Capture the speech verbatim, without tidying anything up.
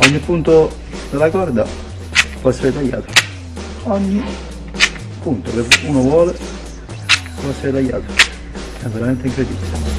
ogni punto della corda può essere tagliato, ogni punto che uno vuole può essere tagliato, è veramente incredibile.